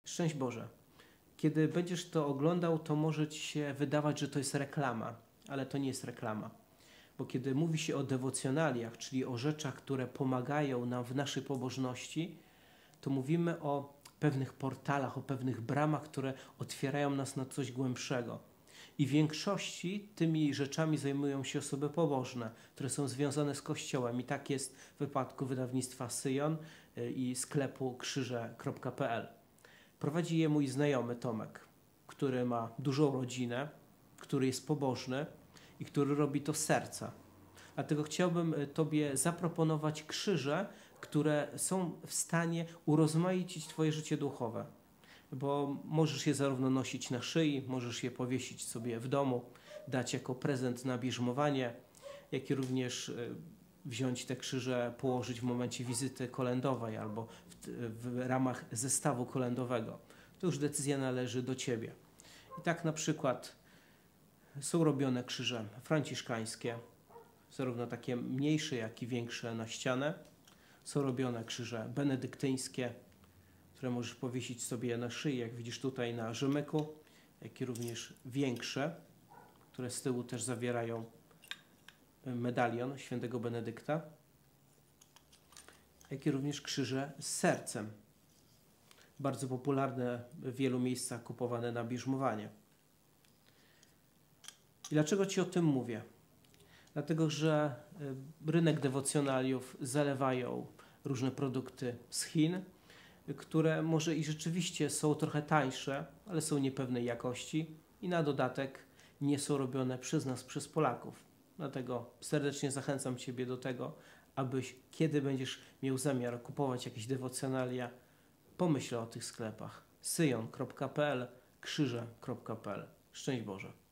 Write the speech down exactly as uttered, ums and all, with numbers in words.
Szczęść Boże. Kiedy będziesz to oglądał, to może Ci się wydawać, że to jest reklama, ale to nie jest reklama. Bo kiedy mówi się o dewocjonaliach, czyli o rzeczach, które pomagają nam w naszej pobożności, to mówimy o pewnych portalach, o pewnych bramach, które otwierają nas na coś głębszego. I w większości tymi rzeczami zajmują się osoby pobożne, które są związane z Kościołem. I tak jest w wypadku wydawnictwa Syjon i sklepu krzyże kropka pe el. Prowadzi je mój znajomy Tomek, który ma dużą rodzinę, który jest pobożny i który robi to z serca. Dlatego chciałbym Tobie zaproponować krzyże, które są w stanie urozmaicić Twoje życie duchowe. Bo możesz je zarówno nosić na szyi, możesz je powiesić sobie w domu, dać jako prezent na bierzmowanie, jak i również wziąć te krzyże, położyć w momencie wizyty kolędowej albo w, w ramach zestawu kolędowego. To już decyzja należy do Ciebie. I tak na przykład są robione krzyże franciszkańskie, zarówno takie mniejsze, jak i większe na ścianę. Są robione krzyże benedyktyńskie, które możesz powiesić sobie na szyi, jak widzisz tutaj na rzemyku, jak i również większe, które z tyłu też zawierają medalion świętego Benedykta, jak i również krzyże z sercem. Bardzo popularne w wielu miejscach, kupowane na bierzmowanie. I dlaczego Ci o tym mówię? Dlatego, że rynek dewocjonaliów zalewają różne produkty z Chin, które może i rzeczywiście są trochę tańsze, ale są niepewnej jakości i na dodatek nie są robione przez nas, przez Polaków. Dlatego serdecznie zachęcam Ciebie do tego, abyś, kiedy będziesz miał zamiar kupować jakieś dewocjonalia, pomyśl o tych sklepach. syjon kropka pe el, krzyże kropka pe el. Szczęść Boże.